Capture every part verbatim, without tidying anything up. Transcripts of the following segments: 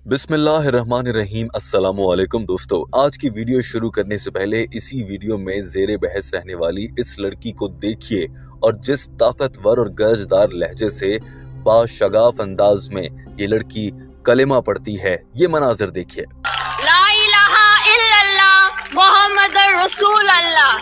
बिस्मिल्लाहिर्रहमानिर्रहीम। अस्सलामु अलैकुम दोस्तों, आज की वीडियो शुरू करने से पहले इसी वीडियो में ज़ेरे बहस रहने वाली इस लड़की को देखिए और जिस ताकतवर और गरजदार लहजे से बाशगाफ अंदाज में ये लड़की कलेमा पढ़ती है, ये मनाजिर देखिए। ला इलाहा इल्लल्लाह मुहम्मदुर रसूल अल्लाह।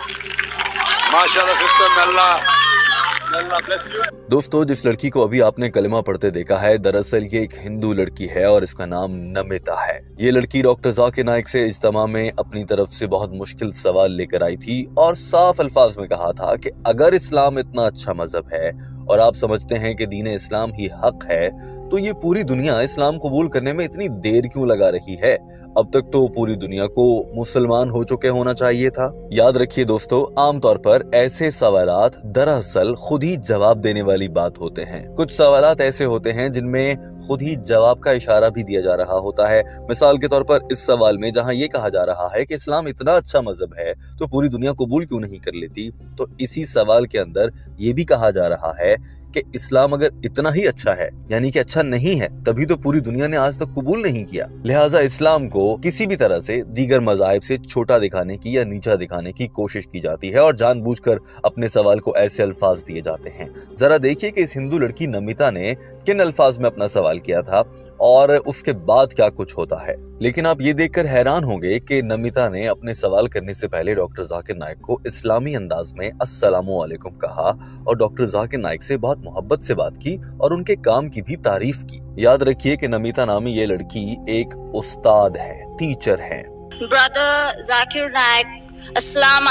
माशाअल्लाह सिस्टर, अल्लाह अल्लाह ब्लेस यू। दोस्तों, जिस लड़की को अभी आपने कलेमा पढ़ते देखा है, दरअसल ये एक हिंदू लड़की है और इसका नाम नमिता है। ये लड़की डॉक्टर जाकिर नाइक से इज्तिमा में अपनी तरफ से बहुत मुश्किल सवाल लेकर आई थी और साफ अल्फाज में कहा था कि अगर इस्लाम इतना अच्छा मजहब है और आप समझते हैं कि दीन इस्लाम ही हक है, तो ये पूरी दुनिया इस्लाम कबूल करने में इतनी देर क्यों लगा रही है? अब तक तो पूरी दुनिया को मुसलमान हो चुके होना चाहिए था। याद रखिए दोस्तों, आमतौर पर ऐसे सवालात दरअसल खुद ही जवाब देने वाली बात होते हैं। कुछ सवालात ऐसे होते हैं जिनमें खुद ही जवाब का इशारा भी दिया जा रहा होता है। मिसाल के तौर पर इस सवाल में जहां ये कहा जा रहा है कि इस्लाम इतना अच्छा मजहब है तो पूरी दुनिया कबूल क्यों नहीं कर लेती, तो इसी सवाल के अंदर ये भी कहा जा रहा है कि इस्लाम अगर इतना ही अच्छा है, यानी कि अच्छा नहीं है, तभी तो पूरी दुनिया ने आज तक कबूल नहीं किया। लिहाजा इस्लाम को किसी भी तरह से दीगर मज़ाहिब से छोटा दिखाने की या नीचा दिखाने की कोशिश की जाती है और जानबूझकर अपने सवाल को ऐसे अल्फाज दिए जाते हैं। जरा देखिए कि इस हिंदू लड़की नमिता ने किन अल्फाज में अपना सवाल किया था और उसके बाद क्या कुछ होता है। लेकिन आप ये देखकर हैरान होंगे कि नमिता ने अपने सवाल करने से पहले डॉक्टर जाकिर नाइक को इस्लामी अंदाज में अस्सलामु अलैकुम कहा और डॉक्टर जाकिर नाइक से बहुत मोहब्बत से बात की और उनके काम की भी तारीफ की। याद रखिए कि नमिता नामी ये लड़की एक उस्ताद है, टीचर है। ब्रदर जाकिर नाइक, अस्सलाम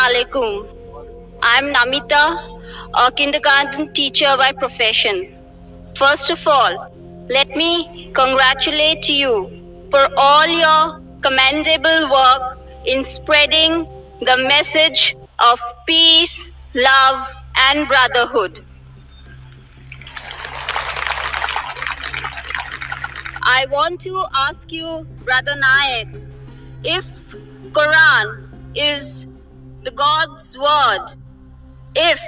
अलैकुम। I am Namita, a kindergarten teacher by profession. First of all, let me congratulate you for all your commendable work in spreading the message of peace, love, and brotherhood. I want to ask you, Brother Naik, if Quran is the God's word, if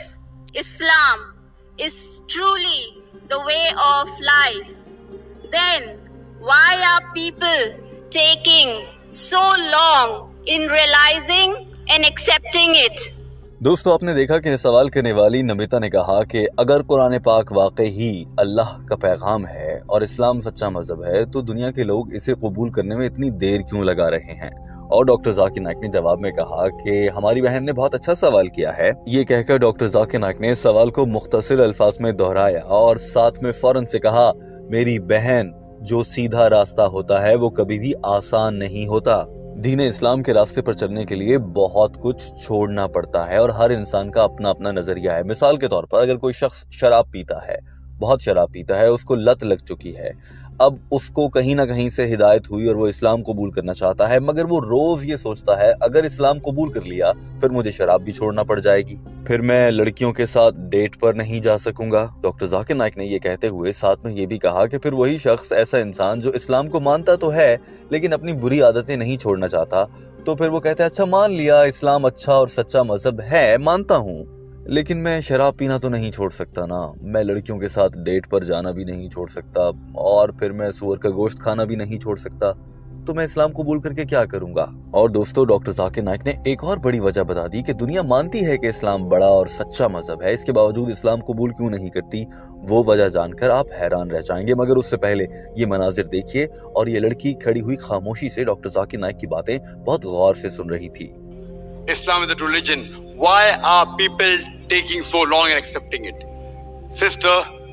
Islam is truly the way of life, then why are people taking so long in realizing and accepting it? दोस्तों, आपने देखा कि सवाल करने वाली नमिता ने कहा कि अगर कुरान पाक वाकई ही अल्लाह का पैगाम है और इस्लाम सच्चा मजहब है, तो दुनिया के लोग इसे कबूल करने में इतनी देर क्यों लगा रहे हैं। और डॉक्टर जाकिर नाइक ने जवाब में कहा कि हमारी बहन ने बहुत अच्छा सवाल किया है। ये कहकर डॉक्टर जाकिर नाइक ने सवाल को मुख्तसर अल्फाज में दोहराया और साथ में फौरन से कहा, मेरी बहन, जो सीधा रास्ता होता है वो कभी भी आसान नहीं होता। दीन इस्लाम के रास्ते पर चलने के लिए बहुत कुछ छोड़ना पड़ता है और हर इंसान का अपना अपना नजरिया है। मिसाल के तौर पर अगर कोई शख्स शराब पीता है, बहुत शराब पीता है, उसको लत लग चुकी है, अब उसको कहीं ना कहीं से हिदायत हुई और वो इस्लाम कबूल करना चाहता है, मगर वो रोज ये सोचता है अगर इस्लाम कबूल कर लिया फिर मुझे शराब भी छोड़ना पड़ जाएगी, फिर मैं लड़कियों के साथ डेट पर नहीं जा सकूंगा। डॉक्टर जाकिर नाइक ने ये कहते हुए साथ में ये भी कहा कि फिर वही शख्स, ऐसा इंसान जो इस्लाम को मानता तो है लेकिन अपनी बुरी आदतें नहीं छोड़ना चाहता, तो फिर वो कहता है अच्छा मान लिया इस्लाम अच्छा और सच्चा मजहब है, मानता हूँ, लेकिन मैं शराब पीना तो नहीं छोड़ सकता ना, मैं लड़कियों के साथ डेट पर जाना भी नहीं छोड़ सकता और फिर मैं सूअर का गोश्त खाना भी नहीं छोड़ सकता, तो मैं इस्लाम कबूल करके क्या करूंगा। और दोस्तों, डॉक्टर जाकिर नाइक ने एक और बड़ी वजह बता दी कि दुनिया मानती है कि इस्लाम बड़ा और सच्चा मजहब है, इसके बावजूद इस्लाम कबूल क्यों नहीं करती। वो वजह जानकर आप हैरान रह जाएंगे, मगर उससे पहले ये मनाजिर देखिए। और ये लड़की खड़ी हुई खामोशी से डॉक्टर जाकिर नाइक की बातें बहुत गौर से सुन रही थी। Islam is the religion. Why are people taking so long in accepting it? Sister,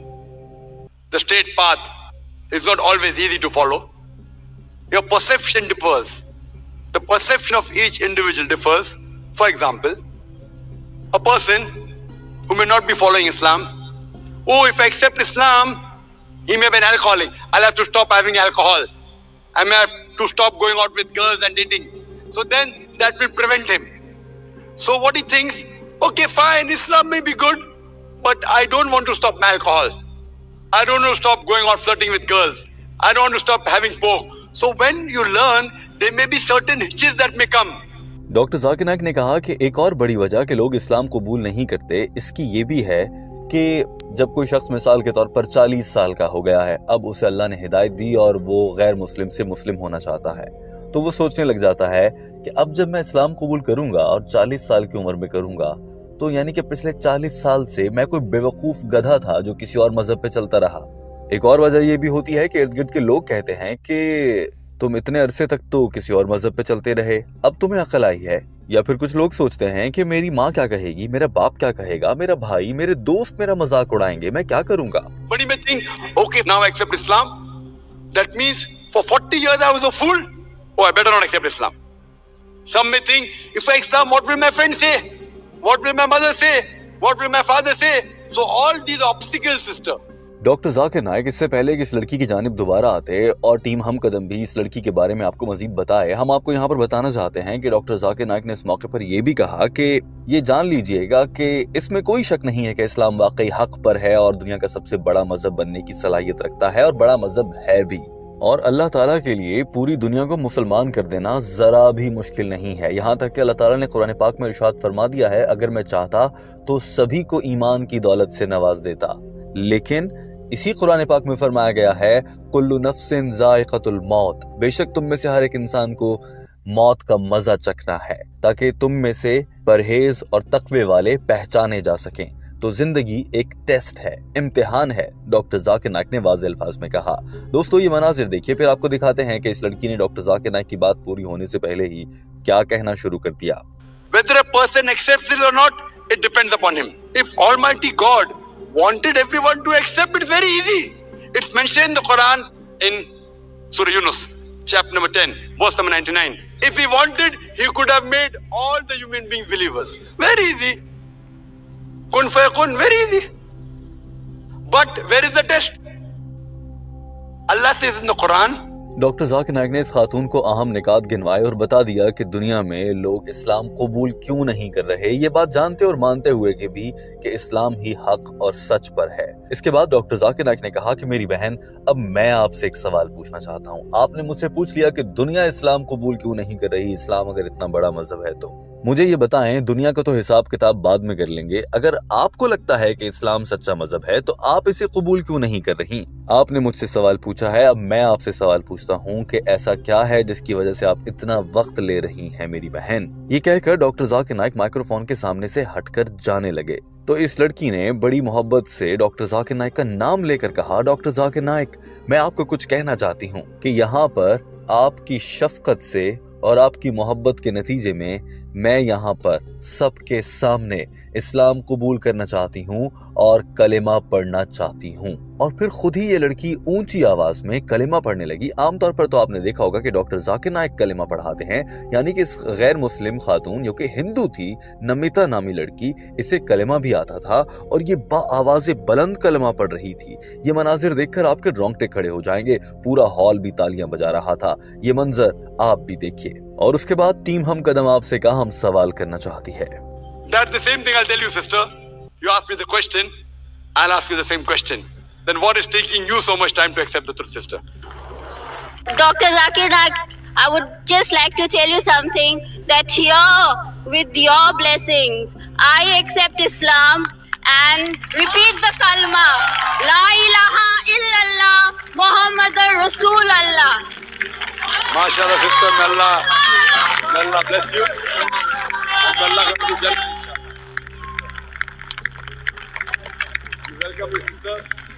the straight path is not always easy to follow. Your perception differs. The perception of each individual differs. For example, a person who may not be following Islam, oh, if I accept Islam, he may be an alcoholic. I'll have to stop having alcohol. I may have to stop going out with girls and dating. So then that will prevent him. So what he thinks, okay fine, Islam may be good, but I don't want to stop my alcohol. I don't want to stop going out flirting with girls. I don't want to stop having pork. So when you learn, there may be certain hitches that may come. Doctor Zakir Naik ने कहा कि एक और बड़ी वजह कि लोग इस्लाम कबूल नहीं करते, इसकी ये भी है کہ جب کوئی شخص مثال کے طور پر چالیس سال کا ہو گیا ہے، اب اسے اللہ نے ہدایت دی اور وہ غیر مسلم سے مسلم ہونا چاہتا ہے، تو وہ سوچنے لگ جاتا ہے کہ اب جب میں اسلام قبول کروں گا اور چالیس سال کی عمر میں کروں گا تو یعنی کہ پچھلے چالیس سال سے میں کوئی بیوقوف گدھا تھا جو کسی اور مذہب پہ چلتا رہا۔ ایک اور وجہ یہ بھی ہوتی ہے کہ ارد گرد کے لوگ کہتے ہیں کہ تم اتنے عرصے تک تو کسی اور مذہب پہ چلتے رہے، اب تمہیں عقل آئی ہے۔ یا پھر کچھ لوگ سوچتے ہیں کہ میری ماں کیا کہے گی، میرا باپ کیا کہے گا، میرا بھائی، میرے دوست میرا مذاق اڑائیں گے، میں کیا کروں گا۔ But you may think, okay, now I accept Islam. That means for forty years I was a fool. Oh, I better not accept Islam. Some may think, if I accept, what will my friends say? What will my mother say? What will my father say? So all these obstacles, sister. Doctor Zakir Naik اس سے پہلے کہ اس لڑکی کی جانب دوبارہ آتے اور ٹیم ہم قدم بھی اس لڑکی کے بارے میں آپ کو مزید بتائے، ہم آپ کو یہاں پر بتانا چاہتے ہیں کہ ڈاکٹر ذاکر نائک نے اس موقع پر یہ بھی کہا کہ یہ جان لیجئے گا کہ اس میں کوئی شک نہیں ہے کہ اسلام واقعی حق پر ہے اور دنیا کا سب سے بڑا مذہب بننے کی صلاحیت رکھتا ہے اور بڑا مذہب ہے بھی، اور اللہ تعالیٰ کے لیے پوری دنیا کو مسلمان کر دینا ذرا بھی مشکل نہیں ہے۔ یہاں تک کہ اللہ تعالیٰ نے قرآن پاک میں ارشاد فرما دیا ہے، اگر میں چاہتا تو سبھی کو ایمان کی دولت سے نواز دیتا، لیکن اسی قرآن پاک میں فرمایا گیا ہے کل نفس ذائقۃ الموت، بے شک تم میں سے ہر ایک انسان کو موت کا مزہ چکھنا ہے تاکہ تم میں سے پرہیز اور تقوی والے پہچانے جا سکیں۔ تو زندگی ایک ٹیسٹ ہے، امتحان ہے، ڈاکٹر ذاکر نائک نے واضح الفاظ میں کہا۔ دوستو یہ مناظر دیکھیے، پھر آپ کو دکھاتے ہیں کہ اس لڑکی نے ڈاکٹر ذاکر نائک کی بات پوری ہونے سے پہلے ہی کیا کہنا شروع کر دیا۔ Whether a person accepts it or not, it depends upon him. If Almighty God wanted everyone to accept, it's very easy. It's mentioned in the Quran in Surah Yunus, chapter number ten, verse number ninety-nine. If he wanted, he could have made all the human beings believers. Very easy. Kun fayakun, very easy. But where is the test? Allah says in the Quran, doctor Zakir Naik نے اس خاتون کو اہم نکات گنوائے اور بتا دیا کہ دنیا میں لوگ اسلام قبول کیوں نہیں کر رہے، یہ بات جانتے اور مانتے ہوئے کہ بھی کہ اسلام ہی حق اور سچ پر ہے۔ اس کے بعد ڈاکٹر ذاکر نائک نے کہا کہ میری بہن، اب میں آپ سے ایک سوال پوچھنا چاہتا ہوں۔ آپ نے مجھ سے پوچھ لیا کہ دنیا اسلام قبول کیوں نہیں کر رہی، اسلام اگر اتنا بڑا مذہب ہے تو مجھے یہ بتائیں، دنیا کا تو حساب کتاب بعد میں کر لیں گے، اگر آپ کو لگتا ہے کہ اسلام سچا مذہب ہے تو آپ اسے قبول کیوں نہیں کر رہی؟ آپ نے مجھ سے سوال پوچھا ہے، اب میں آپ سے سوال پوچھتا ہوں کہ ایسا کیا ہے جس کی وجہ سے آپ اتنا وقت لے رہی ہیں میری بہن؟ یہ کہہ کر ڈاکٹر ذاکر نائک مائکروفون کے سامنے سے ہٹ کر جانے لگے تو اس لڑکی نے بڑی محبت سے ڈاکٹر ذاکر نائک کا نام لے کر کہا، ڈاکٹر ذاکر نائک، میں آپ کو کچھ کہنا چاہتی ہوں کہ یہاں پر آپ کی شفقت سے اور آپ کی محبت کے نتیجے میں میں یہاں پر سب کے سامنے اسلام قبول کرنا چاہتی ہوں اور کلمہ پڑھنا چاہتی ہوں۔ اور پھر خود ہی یہ لڑکی اونچی آواز میں کلمہ پڑھنے لگی۔ عام طور پر تو آپ نے دیکھا ہوگا کہ ڈاکٹر ذاکر نائک کلمہ پڑھاتے ہیں، یعنی کہ اس غیر مسلم خاتون جو کہ ہندو تھی، نمیتا نامی لڑکی، اسے کلمہ بھی آتا تھا اور یہ با آواز بلند کلمہ پڑھ رہی تھی۔ یہ مناظر دیکھ کر آپ کے رونگٹے کھڑے ہو جائیں گے، پورا ہال بھی تالیاں بجا رہا تھا۔ یہ منظر آپ بھی دیکھیے۔ اور اس کے بعد ٹیم ہم قدم آپ سے کہا ہم سوال کرنا چاہتی ہے۔ that's the same thing I'll tell you, sister. You ask me the question, I'll ask you the same question. Then what is taking you so much time to accept the truth, sister? Doctor Zakir Naik, I would just like to tell you something, that here with your blessings, I accept Islam and repeat the kalma, La ilaha illallah, Muhammadur Rasulullah. MashaAllah, sister, may Allah, may Allah bless you. May Allah come to Jannah. Welcome, sister.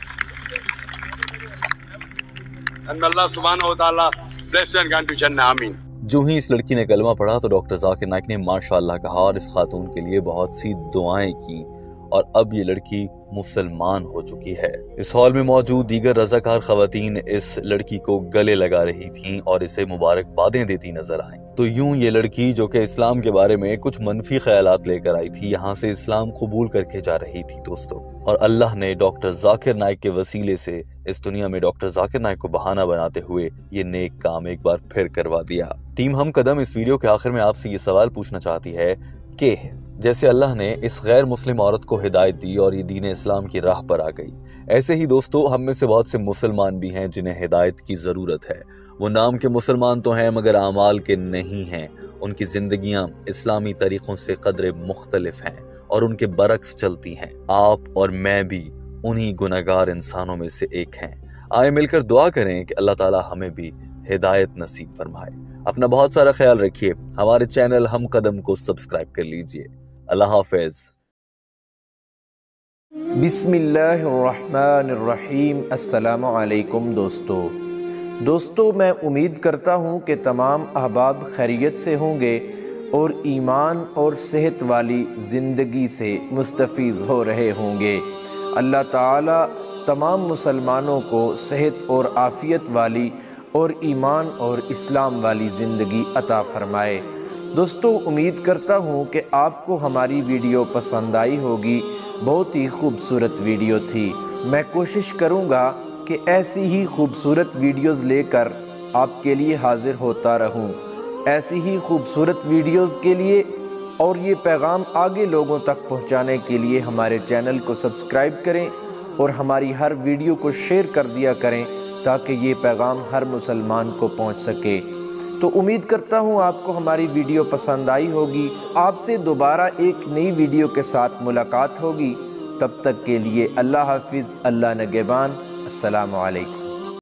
And may Allah subhanahu wa ta'ala bless you and grant you Jannah. Ameen. جو ہی اس لڑکی نے کلمہ پڑھا تو doctor Zakir Naik نے ماشاءاللہ کہا اور اس خاتون کے لیے بہت سی دعائیں کی، اور اب یہ لڑکی مسلمان ہو چکی ہے۔ اس ہال میں موجود دیگر رضاکار خواتین اس لڑکی کو گلے لگا رہی تھیں اور اسے مبارکبادیں دیتی نظر آئیں۔ تو یوں یہ لڑکی جو کہ اسلام کے بارے میں کچھ منفی خیالات لے کر آئی تھی، یہاں سے اسلام قبول کر کے جا رہی تھی دوستو، اور اللہ نے ڈاکٹر ذاکر نائک کے وسیلے سے اس دنیا میں ڈاکٹر ذاکر نائک کو بہانہ بناتے ہوئے یہ نیک کام ایک بار پھر کروا دیا۔ ٹیم ہم قدم اس ویڈیو کے آخر میں آپ سے یہ سوال پوچھنا چاہتی ہے کہ جیسے اللہ نے اس غیر مسلم عورت کو ہدایت دی اور یہ دین اسلام کی راہ پر آ گئی، ایسے ہی دوستو ہم میں سے بہت سے مسلمان بھی ہیں جنہیں ہدایت کی ضرورت ہے۔ وہ نام کے مسلمان تو ہیں مگر اعمال کے نہیں ہیں، ان کی زندگیاں اسلامی طریقوں سے قدرے مختلف ہیں اور ان کے برعکس چلتی ہیں۔ آپ اور میں بھی انہی گناہگار انسانوں میں سے ایک ہیں۔ آئے مل کر دعا کریں کہ اللہ تعالی ہمیں بھی ہدایت نصیب فرمائے۔ اپنا بہت سارا خیال رکھیے۔ ہمارے چینل ہم قدم کو سبسکرائب کر لیجئے۔ اللہ حافظ۔ بسم اللہ الرحمن الرحیم۔ السلام علیکم دوستو دوستو میں امید کرتا ہوں کہ تمام احباب خیریت سے ہوں گے اور ایمان اور صحت والی زندگی سے مستفیض ہو رہے ہوں گے۔ اللہ تعالی تمام مسلمانوں کو صحت اور عافیت والی اور ایمان اور اسلام والی زندگی عطا فرمائے۔ دوستو امید کرتا ہوں کہ آپ کو ہماری ویڈیو پسند آئی ہوگی۔ بہت ہی خوبصورت ویڈیو تھی۔ میں کوشش کروں گا کہ ایسی ہی خوبصورت ویڈیوز لے کر آپ کے لیے حاضر ہوتا رہوں۔ ایسی ہی خوبصورت ویڈیوز کے لیے اور یہ پیغام آگے لوگوں تک پہنچانے کے لیے ہمارے چینل کو سبسکرائب کریں اور ہماری ہر ویڈیو کو شیئر کر دیا کریں تاکہ یہ پیغام ہر مسلمان کو پہنچ سکے۔ تو امید کرتا ہوں آپ کو ہماری ویڈیو پسند آئی ہوگی۔ آپ سے دوبارہ ایک نئی ویڈیو کے ساتھ ملاقات ہوگی۔ تب تک کے لیے اللہ حافظ، اللہ نگہبان، السلام علیکم۔